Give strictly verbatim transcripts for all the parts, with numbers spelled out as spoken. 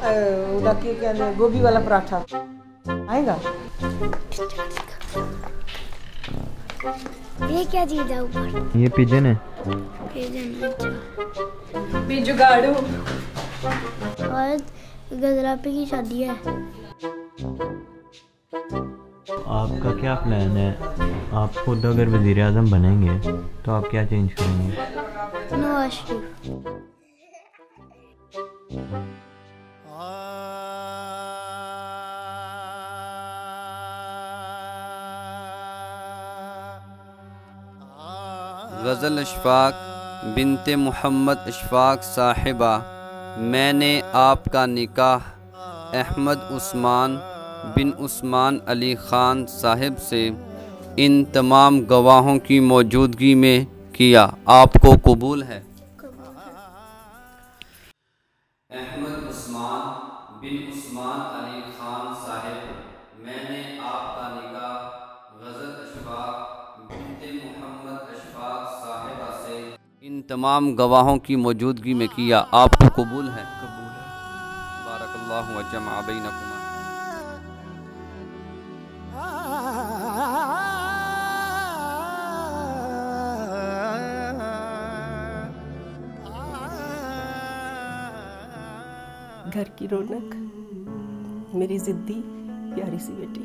क्या गोभी वाला पराठा आएगा। ये क्या चीज है ऊपर? ये पिजन है। पिजन बिजुगाड़ू। और गजरापे की शादी है। आपका क्या प्लान है? आप खुद अगर वज़ीर आज़म बनेंगे तो आप क्या चेंज करेंगे? नवाज शरीफ। गज़ल अशफाक बिनते मोहम्मद अशफाक साहिबा, मैंने आपका निकाह अहमद उस्मान बिन उस्मान अली ख़ान साहिब से इन तमाम गवाहों की मौजूदगी में किया, आपको कबूल है? अहमद उस्मान बिन उस्मान अली ख़ान साहिब, मैंने आपका निकाह गज़ल अशफाक बिनते मोहम्मद अशफाक साहिबा से इन तमाम गवाहों की मौजूदगी में किया, आपको कबूल है? कबूल है। बारकल्लाहु व जमअ बैनकुमा। घर की रौनक, मेरी ज़िद्दी प्यारी सी बेटी,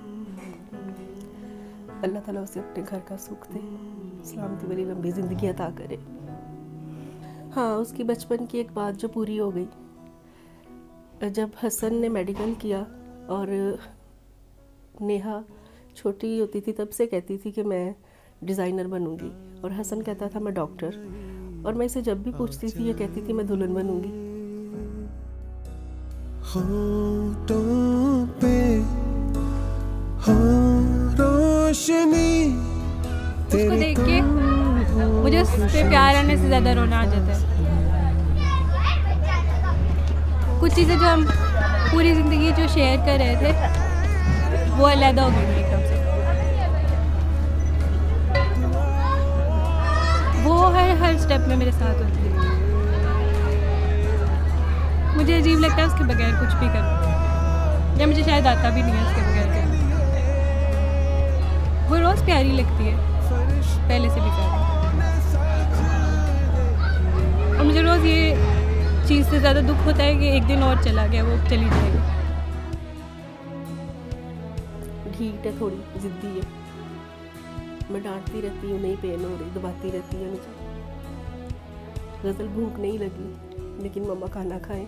अल्लाह ताला उसे अपने घर का सुख दे, सलामती वाली लंबी ज़िंदगी अता करे। हाँ, उसकी बचपन की एक बात जो पूरी हो गई। जब हसन ने मेडिकल किया और नेहा छोटी होती थी तब से कहती थी कि मैं डिज़ाइनर बनूंगी, और हसन कहता था मैं डॉक्टर, और मैं इसे जब भी पूछती थी ये कहती थी मैं दुल्हन बनूंगी। होठों पे हो रोशनी, उसको देख के मुझे उस पे प्यार आने से ज़्यादा रोना आ जाता है। कुछ चीज़ें जो हम पूरी ज़िंदगी जो शेयर कर रहे थे वो अलग हो गई एकदम से। वो हर हर स्टेप में मेरे साथ होती है। मुझे अजीब लगता है उसके बगैर कुछ भी करना, या मुझे शायद आता भी नहीं है उसके बगैर करना। वो रोज़ प्यारी लगती है, पहले से भी प्यारी, और मुझे रोज़ ये चीज़ से ज़्यादा दुख होता है कि एक दिन और चला गया, वो चली जाएगी। ठीक है, थोड़ी ज़िद्दी है, मैं डांटती रहती हूँ, नहीं पेन हो रही, दबाती रहती है मुझे। गज़ल भूख नहीं लगी लेकिन मम्मा खाना खाएं,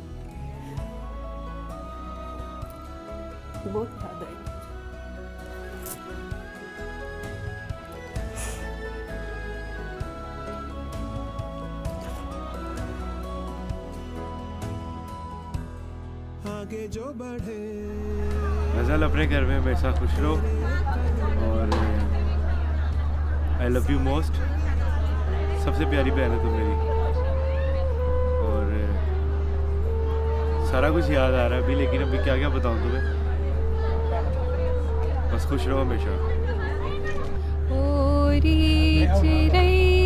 बहुत याद आई। आगे जो बढ़े गज़ल अपने घर में हमेशा खुश रहो, और आई लव यू मोस्ट। सबसे प्यारी बहन है तुम मेरी, और सारा कुछ याद आ रहा है अभी, लेकिन अभी क्या क्या बताऊँ तुम्हें। बस खुश रहो हमेशा।